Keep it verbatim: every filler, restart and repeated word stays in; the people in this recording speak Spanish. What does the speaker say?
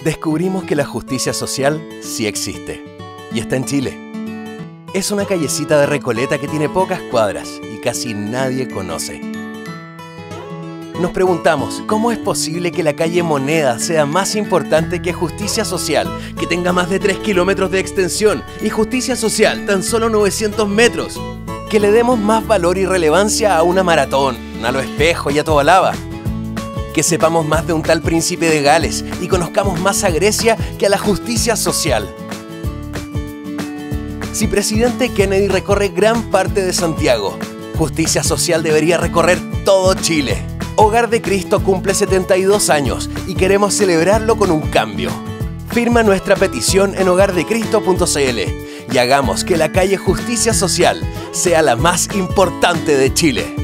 descubrimos que la justicia social sí existe y está en Chile. Es una callecita de Recoleta que tiene pocas cuadras y casi nadie conoce. Nos preguntamos, ¿cómo es posible que la calle Moneda sea más importante que Justicia Social, que tenga más de tres kilómetros de extensión, y Justicia Social tan solo novecientos metros? Que le demos más valor y relevancia a una maratón, a Lo Espejo y a Tobalaba. Que sepamos más de un tal Príncipe de Gales y conozcamos más a Grecia que a la Justicia Social. Si Presidente Kennedy recorre gran parte de Santiago, Justicia Social debería recorrer todo Chile. Hogar de Cristo cumple setenta y dos años y queremos celebrarlo con un cambio. Firma nuestra petición en hogar de cristo punto c l y hagamos que la calle Justicia Social sea la más importante de Chile.